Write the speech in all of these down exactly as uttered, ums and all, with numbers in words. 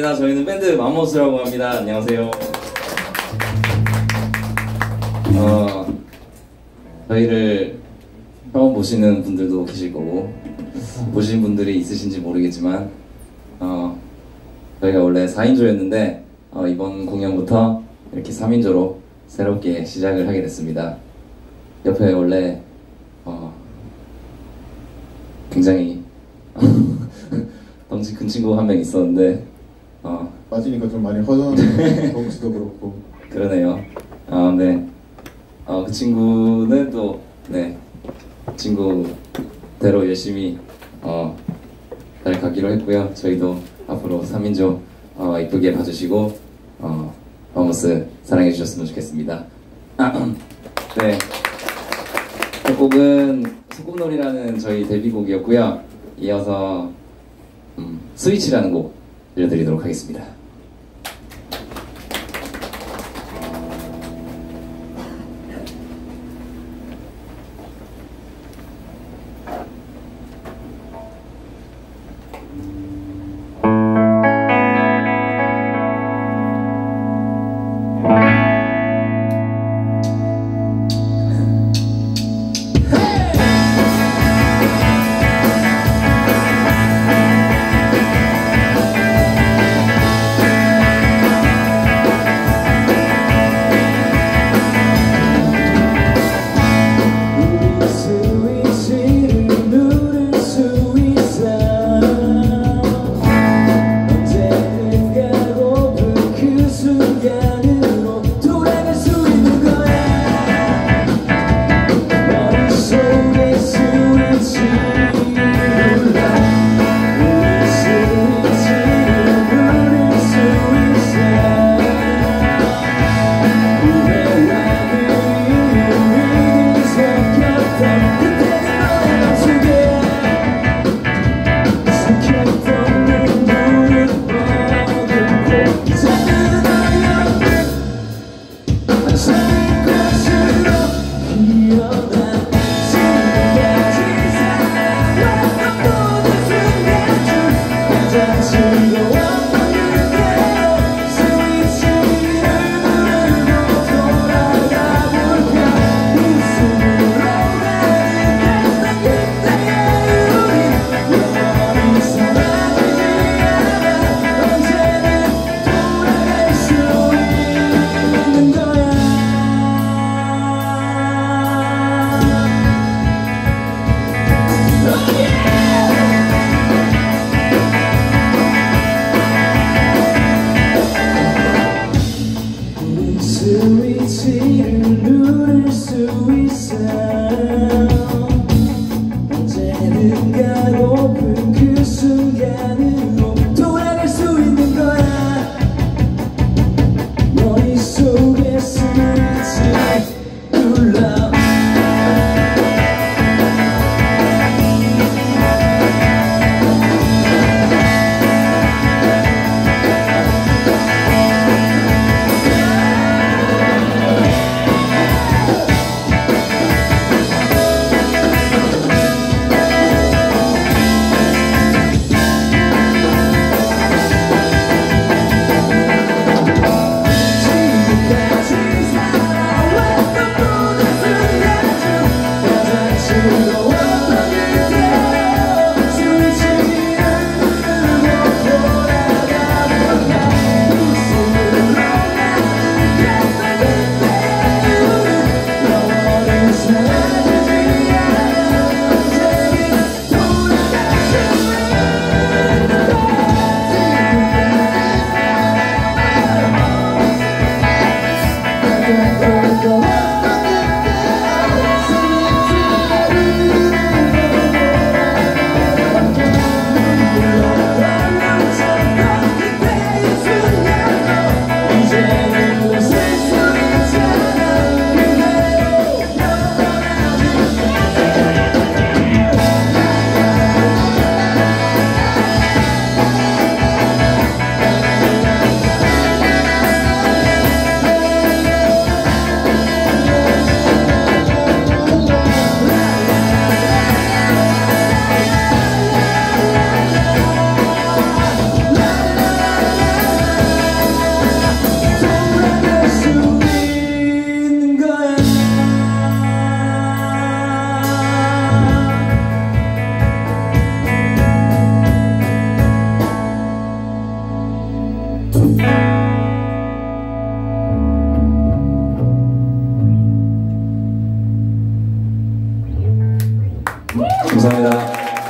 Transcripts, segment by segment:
반갑습니다. 저희는 밴드 맘모스라고 합니다. 안녕하세요. 어, 저희를 처음 보시는 분들도 계실 거고 보신 분들이 있으신지 모르겠지만 어, 저희가 원래 사 인조였는데 어, 이번 공연부터 이렇게 삼 인조로 새롭게 시작을 하게 됐습니다. 옆에 원래 어, 굉장히 덩치 큰 친구가 한 명 있었는데 어, 빠지니까 좀 많이 허전한 덩치도 그렇고 그러네요. 아, 네. 어, 그 친구는 또 네, 친구대로 열심히 어, 잘 가기로 했고요. 저희도 앞으로 삼 인조 어, 이쁘게 봐주시고 어, 맘모스 사랑해 주셨으면 좋겠습니다. 네, 첫 곡은 소꿉놀이라는 저희 데뷔곡이었고요. 이어서 음, 스위치라는 곡 들려드리도록 하겠습니다. 스위치를 누를 수 있어 언제든가 높은 그 순간으로 돌아갈 수 있는 거야 머릿속에 스위치 눌러 지금까지 감사합니다.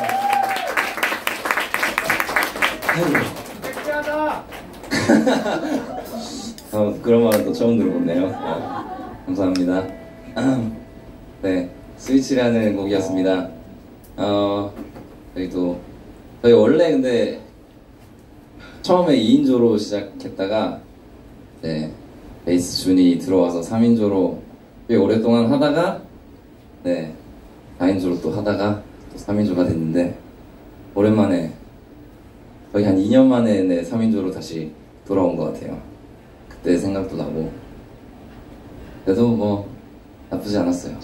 어, 그런 말은 또 처음 들어보네요. 어, 감사합니다. 네, 스위치라는 곡이었습니다. 어, 저희 또 저희 원래 근데 처음에 이 인조로 시작했다가 네, 베이스 준이 들어와서 삼 인조로 꽤 오랫동안 하다가 네, 사 인조로 또 하다가 또 삼 인조가 됐는데 오랜만에 거의 한 이 년 만에 네, 삼 인조로 다시 돌아온 것 같아요. 그때 생각도 나고 그래도 뭐 나쁘지 않았어요.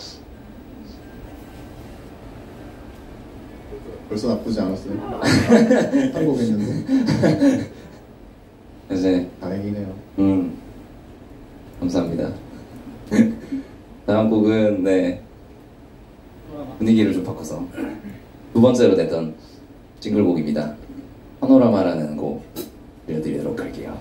벌써 나쁘지 않았어요. 한 곡 했는데. 이제 다행이네요. 음 감사합니다. 다음 곡은 네 분위기를 좀 바꿔서 두 번째로 냈던 싱글곡입니다. 파노라마라는 곡 들려드리도록 할게요.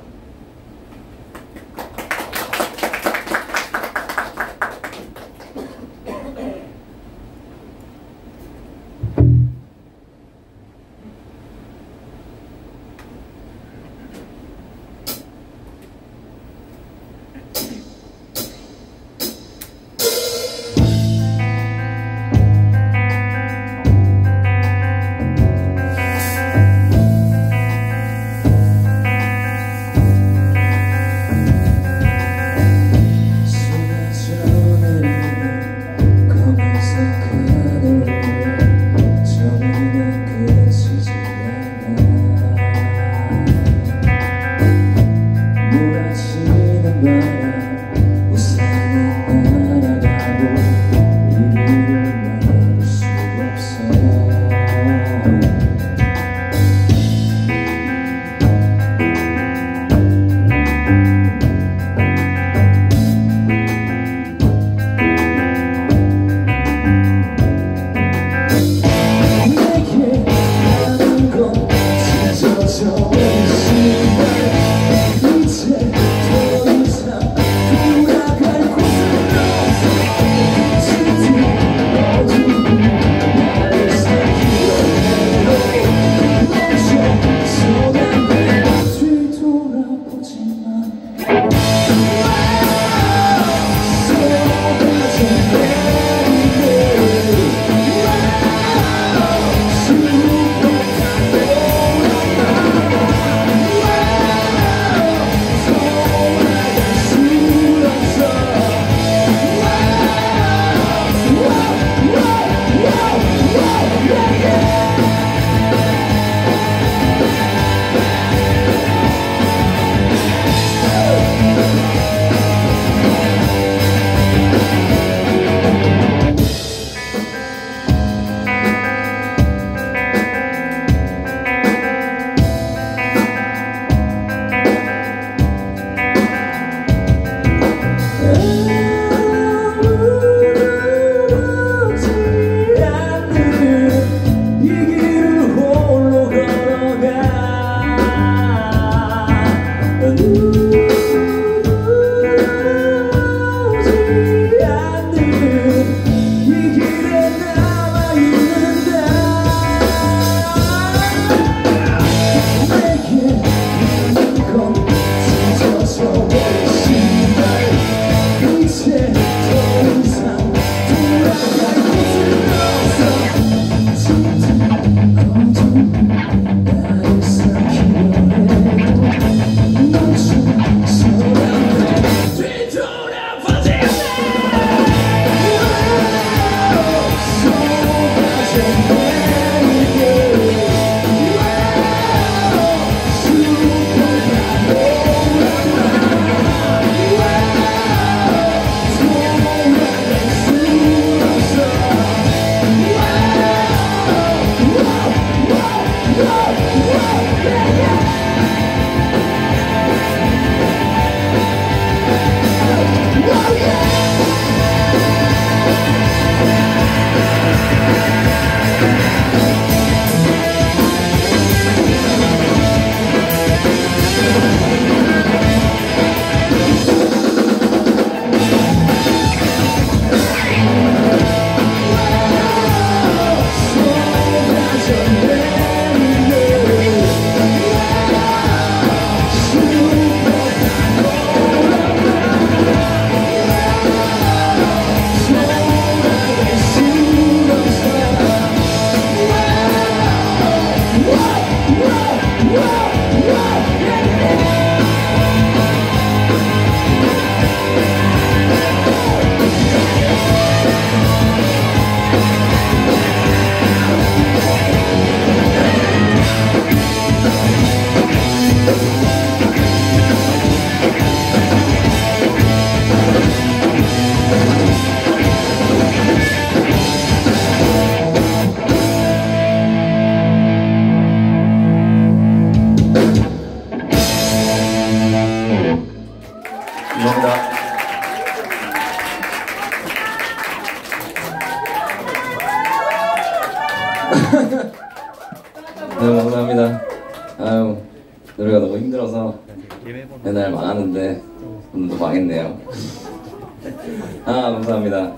네, 감사합니다. 아유, 노래가 너무 힘들어서 맨날 망하는데 오늘도 망했네요. 아, 감사합니다.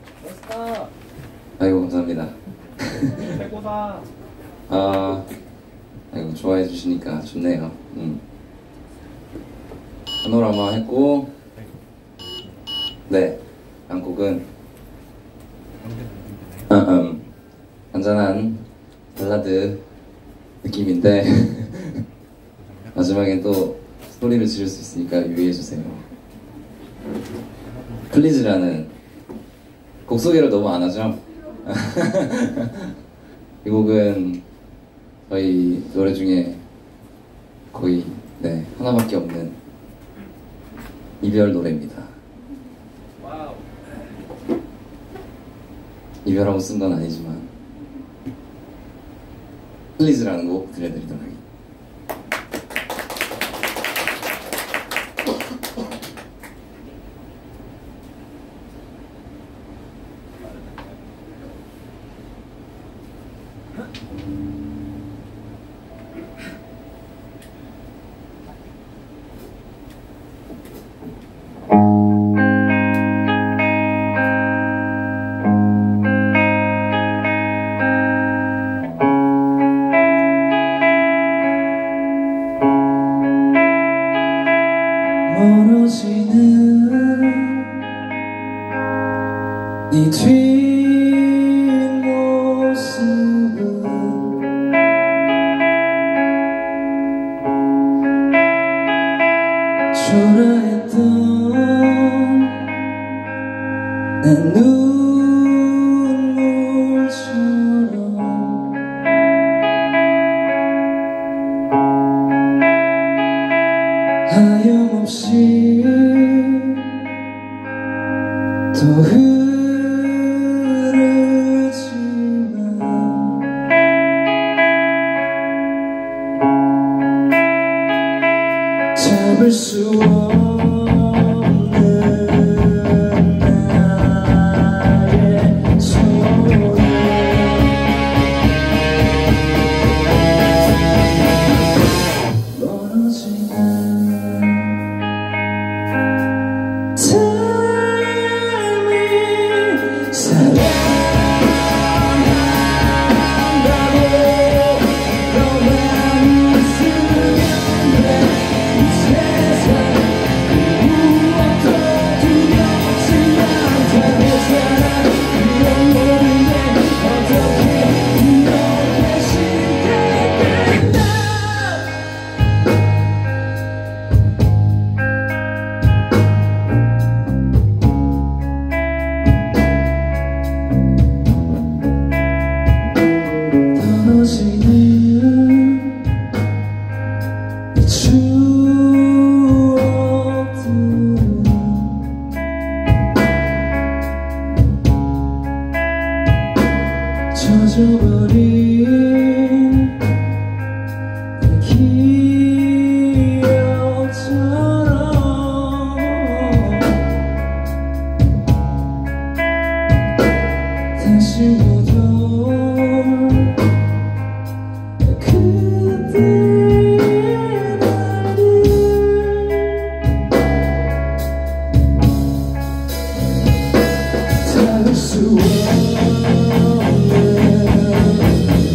아이고, 감사합니다. 최고다. 아, 아이고, 좋아해 주시니까 좋네요. 음. 파노라마 했고, 네, 한 곡은 음, 음, 잔잔한 발라드 느낌인데 마지막엔 또 소리를 지를 수 있으니까 유의해주세요. 플리즈라는 곡 소개를 너무 안 하죠? 이 곡은 저희 노래 중에 거의 네, 하나밖에 없는 이별 노래입니다. 와우. 이별하고 쓴 건 아니지만 플리즈라는 곡 들려드리도록 하겠습니다. 멀어지는 네 뒷모습은 초라했던 난 눈물처럼 하염없이 또 흐르지만 잡을 수 없는 나의 손을 멀어지는 삶이 사랑한다고 너만 있으면 돼. 이 세상 그 무엇도 두렵지 않다는 사람 이런 모르게 어떻게 이렇게 쉽게 끝나. 떨어지는 이 추억들은 젖어버린 내 기억처럼 다시 못 올 그때 나를 닿을 수 없는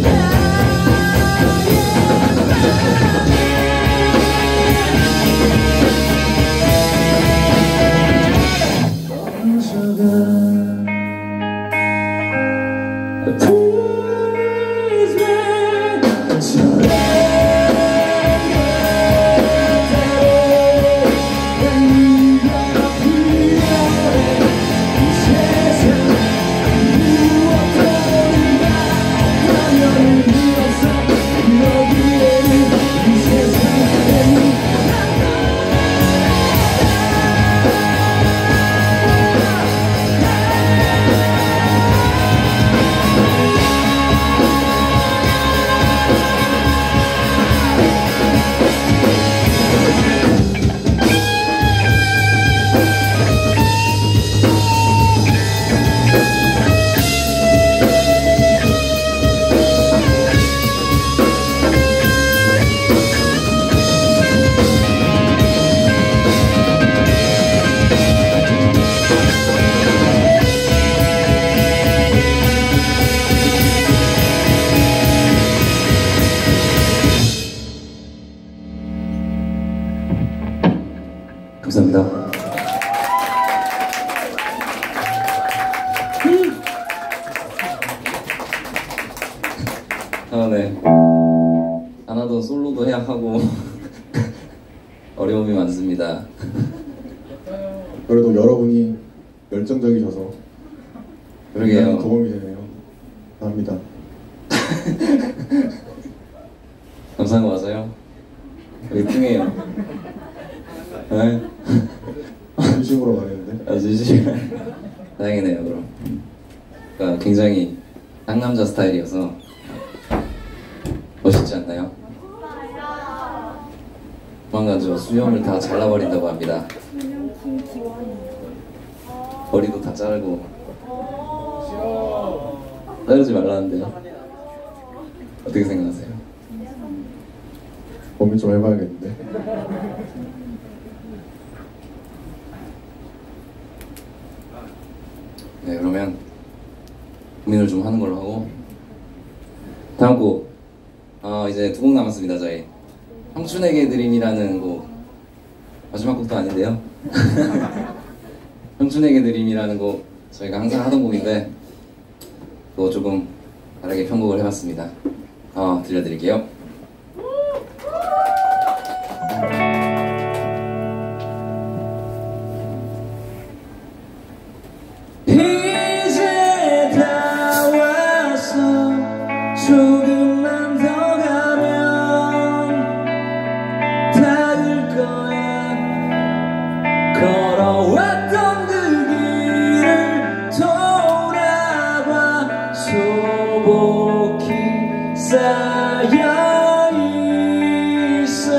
아, 네. 하나도 솔로도 해야 하고 어려움이 많습니다. 그래도 여러분이 열정적이셔서 그러게요. 도움이 되네요. 감사합니다. 감사한 거 맞아요? 되게 뚱해요. 네? 진심으로 말했는데. 아, 진심. 다행이네요, 그럼. 그러니까 굉장히 상남자 스타일이어서 멋있지 않나요? 조만간 저 수염을 다 잘라버린다고 합니다. 머리도 다 자르고. 자르지 말라는데요. 어떻게 생각하세요? 고민 좀 해봐야겠는데. 네, 그러면 고민을 좀 하는 걸로 하고 다음 곡 어, 이제 두 곡 남았습니다. 저희 청춘에게 드림이라는 곡 마지막 곡도 아닌데요. 청춘에게 드림이라는 곡 저희가 항상 하던 곡인데 또 조금 다르게 편곡을 해봤습니다. 어, 들려드릴게요. 이제 다 왔어 조금만 더 가면 닿을 거야 걸어왔던 그 길을 돌아봐 소복히 쌓여 있어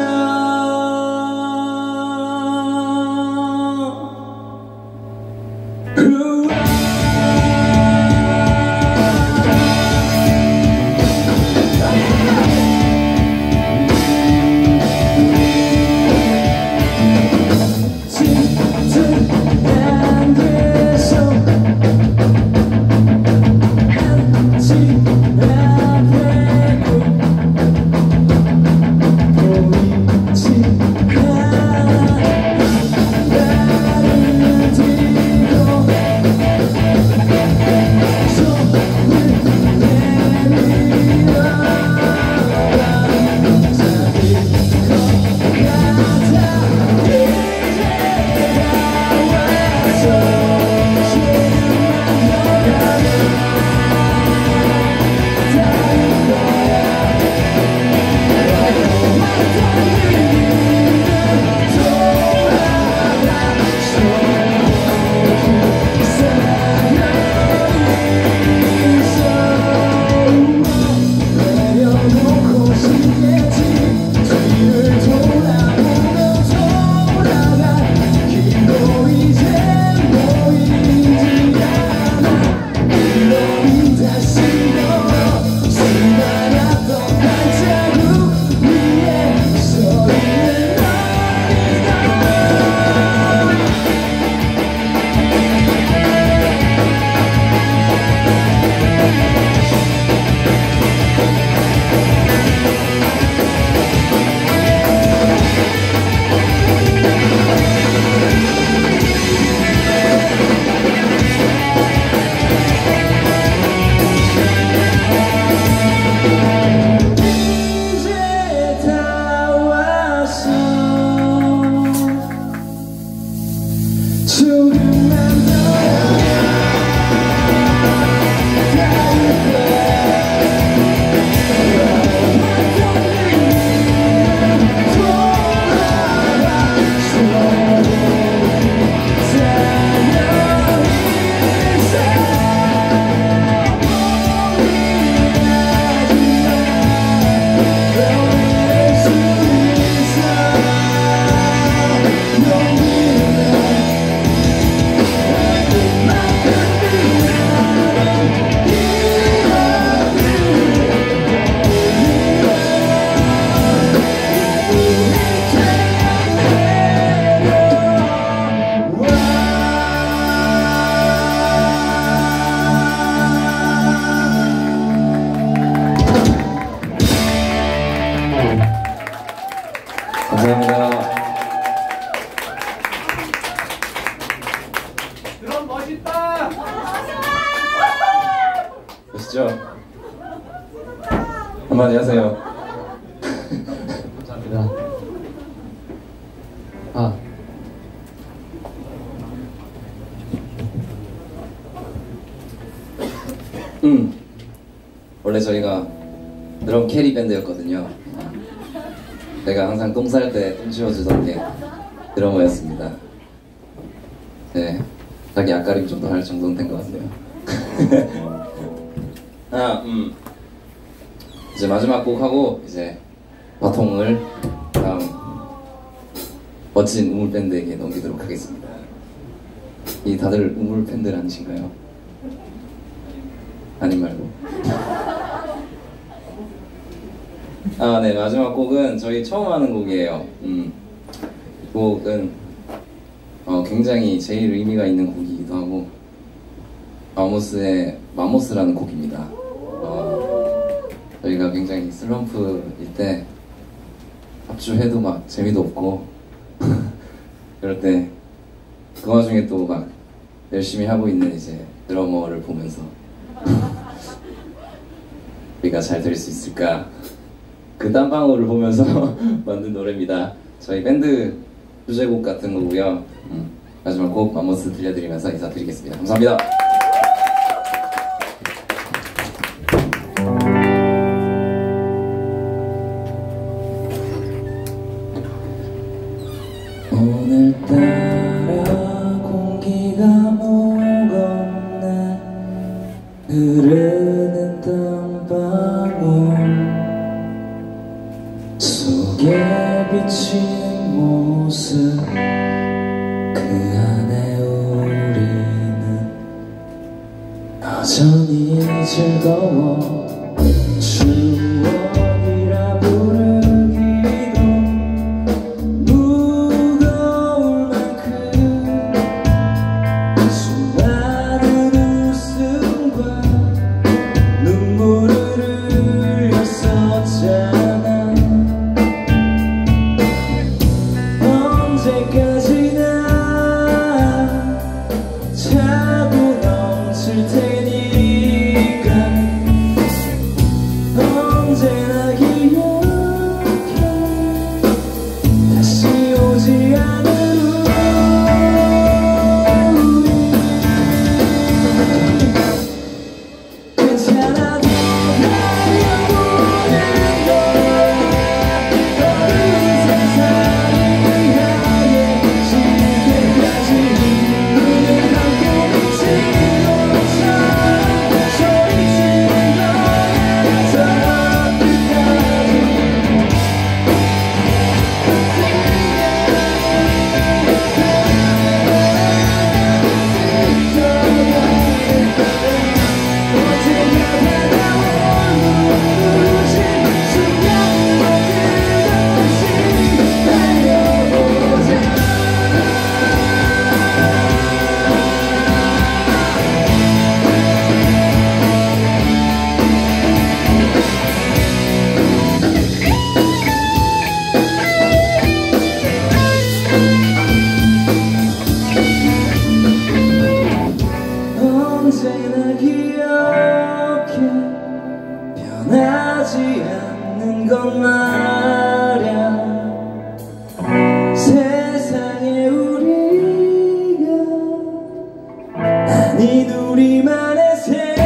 감사합니다. 드럼 멋있다. 보시죠. 한마디 하세요. 감사합니다. 아. 음. 원래 저희가 드럼 캐리 밴드였거든요. 제가 항상 똥 쌀 때 똥 치워주던 게 드러머였습니다. 네, 자기 앞가림 정도 할 정도는 된 것 같네요. 아, 음. 이제 마지막 곡 하고 이제 바통을 다음 멋진 우물 밴드에게 넘기도록 하겠습니다. 이 다들 우물 밴드 아니신가요? 아님 말고. 아, 네, 마지막 곡은 저희 처음 하는 곡이에요. 음, 이 곡은 어, 굉장히 제일 의미가 있는 곡이기도 하고 마모스의 마모스라는 곡입니다. 어, 저희가 굉장히 슬럼프일 때 합주해도 막 재미도 없고 그럴 때 그 와중에 또 막 열심히 하고 있는 이제 드러머를 보면서 우리가 잘 될 수 있을까 그 땀방울을 보면서 만든 노래입니다. 저희 밴드 주제곡 같은 거고요. 음, 마지막 곡 마모스 들려드리면서 인사드리겠습니다. 감사합니다. 오늘따라 공기가 무겁네. 흐르는 땀방울 속에 비친 모습 그 안에 우리는 여전히 즐거워. 추억이라 부르기도 무거울 만큼 수많은 웃음과 눈물을 흘렸었잖아. 언제까지나 차고 넘칠 테니까 언제나 기억해. 다시 오지 않을 우리. 괜찮아 돌아가보는 거야. 어두운 세상을 향해 질 때까지 눈을 감고 친구처럼 소리치는 거야. 저 끝까지 언제나 기억해. 변하지 않는 것 말야. 세상에 우리가 아닌 우리만의 세상.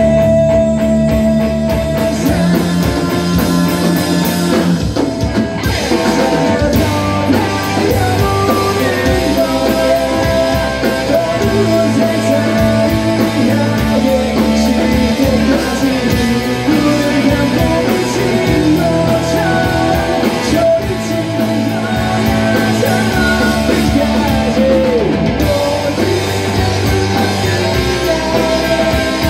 돌아가보는 거야. 어두운 세상을 향해 질 때까지 눈을 감고 미친 것처럼 소리치는 거야. 저 끝까지 오지 않을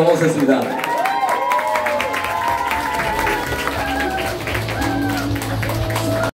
고맙습니다.